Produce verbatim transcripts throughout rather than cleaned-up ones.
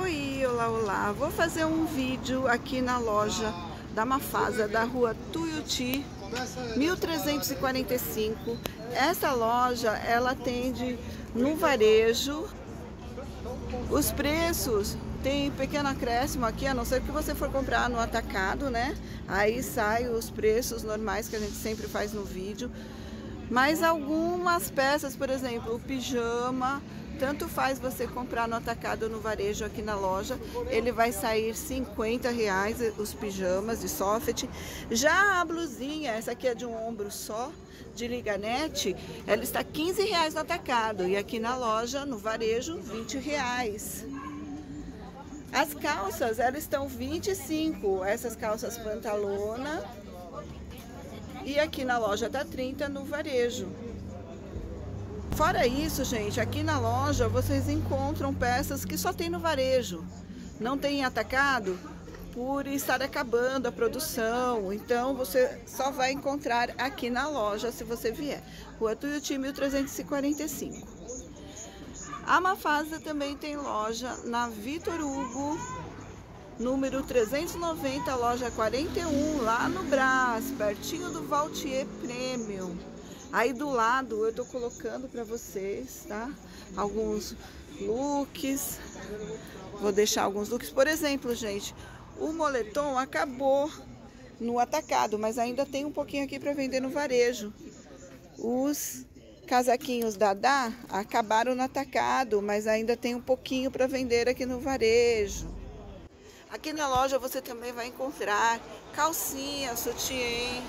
Oi, olá, olá. Vou fazer um vídeo aqui na loja da Mafasa, da rua Tuiuti, mil trezentos e quarenta e cinco. Essa loja, ela atende no varejo. Os preços tem pequeno acréscimo aqui, a não ser que você for comprar no atacado, né? Aí sai os preços normais que a gente sempre faz no vídeo. Mas algumas peças, por exemplo, o pijama, tanto faz você comprar no atacado ou no varejo aqui na loja, ele vai sair cinquenta reais os pijamas de soffit. Já a blusinha, essa aqui é de um ombro só, de liganete, ela está quinze reais no atacado e aqui na loja, no varejo, vinte reais. As calças, elas estão vinte e cinco, essas calças pantalona. E aqui na loja tá trinta no varejo. Fora isso, gente, aqui na loja vocês encontram peças que só tem no varejo. Não tem atacado por estar acabando a produção. Então você só vai encontrar aqui na loja se você vier. Rua Tuiuti, mil trezentos e quarenta e cinco. A Mafasa também tem loja na Vitor Hugo, número trezentos e noventa, loja quarenta e um, lá no Brás, pertinho do Valtier Premium. Aí do lado eu tô colocando para vocês, tá? Alguns looks. Vou deixar alguns looks. Por exemplo, gente, o moletom acabou no atacado, mas ainda tem um pouquinho aqui para vender no varejo. Os casaquinhos Dada acabaram no atacado, mas ainda tem um pouquinho para vender aqui no varejo. Aqui na loja você também vai encontrar calcinha, sutiã,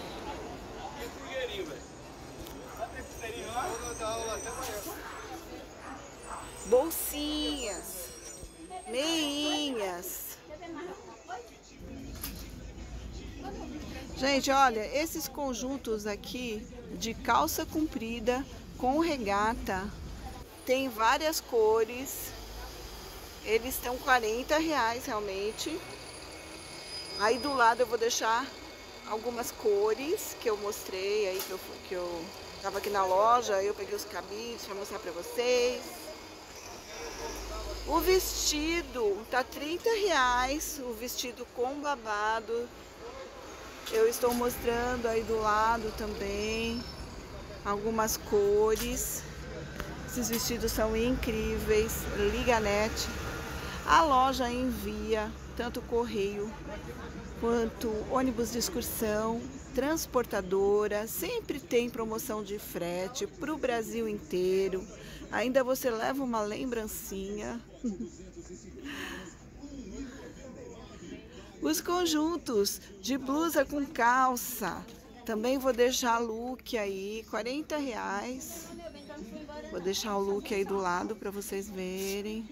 bolsinhas, meinhas. Gente, olha, esses conjuntos aqui de calça comprida com regata, tem várias cores. Eles estão quarenta reais realmente. Aí do lado eu vou deixar algumas cores que eu mostrei aí, que eu, que eu tava aqui na loja. Aí eu peguei os cabides para mostrar para vocês. O vestido tá trinta reais, o vestido com babado. Eu estou mostrando aí do lado também algumas cores. Esses vestidos são incríveis, liganete. A loja envia tanto correio quanto ônibus de excursão, transportadora, sempre tem promoção de frete para o Brasil inteiro. Ainda você leva uma lembrancinha. Os conjuntos de blusa com calça, também vou deixar look aí, quarenta reais. Vou deixar o look aí do lado para vocês verem.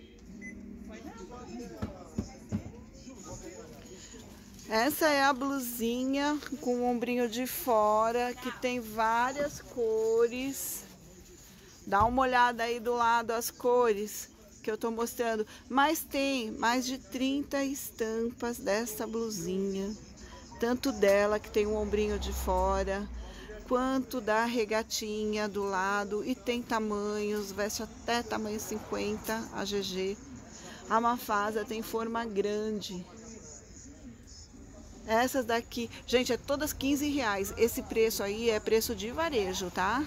Essa é a blusinha com o ombrinho de fora, que tem várias cores. Dá uma olhada aí do lado as cores que eu tô mostrando. Mas tem mais de trinta estampas dessa blusinha. Tanto dela, que tem o ombrinho de fora, quanto da regatinha do lado. E tem tamanhos, veste até tamanho cinquenta, a G G. A Mafasa tem forma grande. Essas daqui, gente, é todas quinze reais. Esse preço aí é preço de varejo, tá?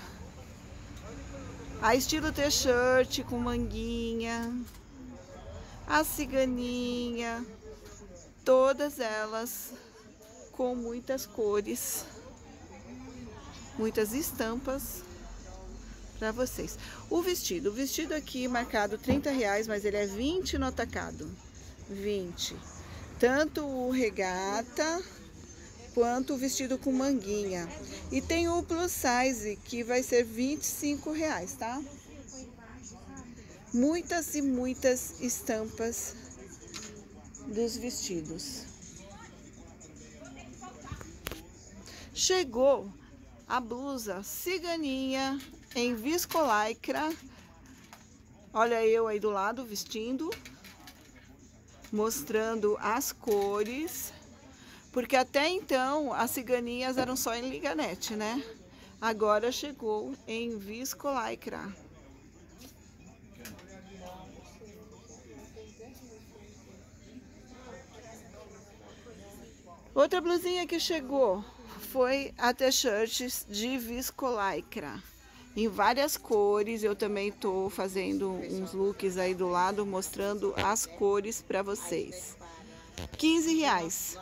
A estilo t-shirt com manguinha, a ciganinha, todas elas com muitas cores, muitas estampas para vocês. O vestido, o vestido aqui marcado trinta reais, mas ele é vinte no atacado, vinte. Tanto o regata quanto o vestido com manguinha. E tem o plus size, que vai ser vinte e cinco reais, tá? Muitas e muitas estampas dos vestidos. Chegou a blusa ciganinha em viscolaicra. Olha eu aí do lado vestindo, mostrando as cores, porque até então as ciganinhas eram só em liganete, né? Agora chegou em viscolaicra. Outra blusinha que chegou foi a t-shirt de viscolaicra, em várias cores. Eu também estou fazendo uns looks aí do lado, mostrando as cores para vocês. quinze reais.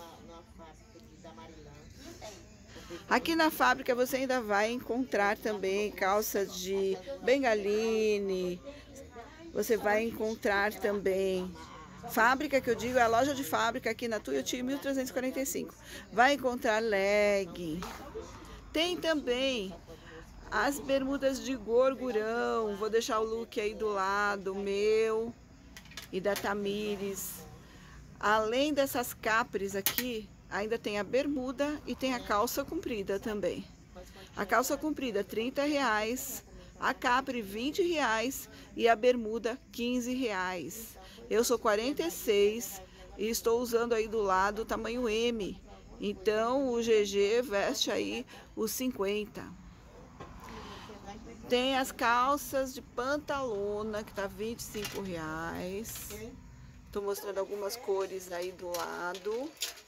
Aqui na fábrica você ainda vai encontrar também calças de bengaline. Você vai encontrar também... Fábrica, que eu digo, é a loja de fábrica aqui na Tuiuti mil trezentos e quarenta e cinco. Vai encontrar legging. Tem também as bermudas de gorgurão. Vou deixar o look aí do lado, meu e da Tamires. Além dessas capris aqui, ainda tem a bermuda e tem a calça comprida também. A calça comprida, trinta reais. A capri, vinte reais. E a bermuda, quinze reais. Eu sou quarenta e seis e estou usando aí do lado o tamanho M. Então o G G veste aí os cinquenta. Tem as calças de pantalona, que tá vinte e cinco reais. Tô mostrando algumas cores aí do lado.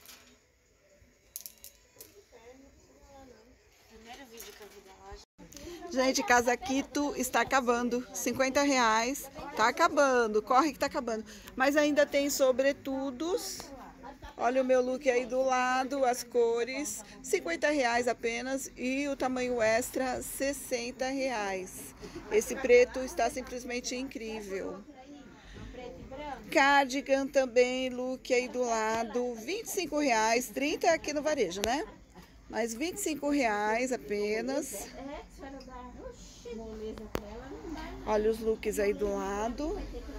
Gente, casaquito está acabando, cinquenta reais, tá acabando, corre que tá acabando. Mas ainda tem sobretudos, olha o meu look aí do lado, as cores, cinquenta reais apenas e o tamanho extra, sessenta reais. Esse preto está simplesmente incrível. Cardigan também, look aí do lado, vinte e cinco reais, trinta aqui no varejo, né? Mas vinte e cinco reais apenas. Olha os looks aí do lado.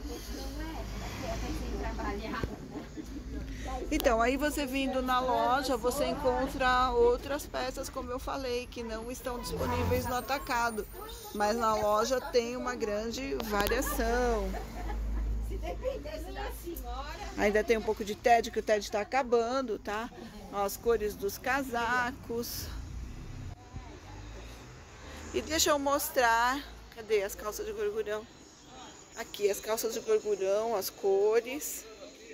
Então, aí você vindo na loja, você encontra outras peças, como eu falei, que não estão disponíveis no atacado. Mas na loja tem uma grande variação. Ainda tem um pouco de T E D, que o T E D está acabando, tá? As cores dos casacos. E deixa eu mostrar, cadê as calças de gorgurão? Aqui, as calças de gorgurão, as cores.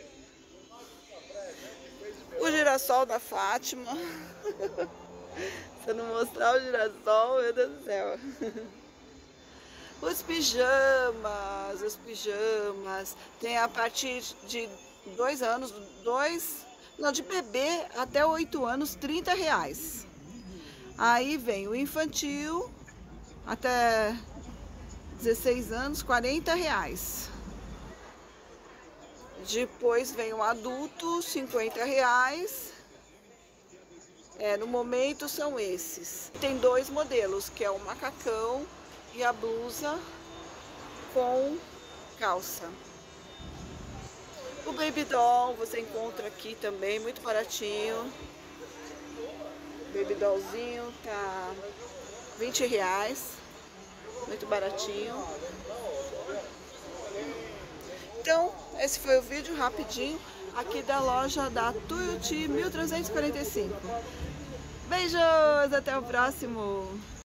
O girassol da Fátima. Se eu não mostrar o girassol, meu Deus do céu. Os pijamas, os pijamas. Tem a partir de dois anos, dois... Não, de bebê até oito anos, trinta reais. Aí vem o infantil, até dezesseis anos, quarenta reais. Depois vem o adulto, cinquenta reais. É, no momento são esses. Tem dois modelos, que é o macacão e a blusa com calça. O Baby Doll você encontra aqui também, muito baratinho. Baby Dollzinho tá vinte reais, muito baratinho. Então, esse foi o vídeo rapidinho aqui da loja da Tuiuti mil trezentos e quarenta e cinco. Beijos, até o próximo!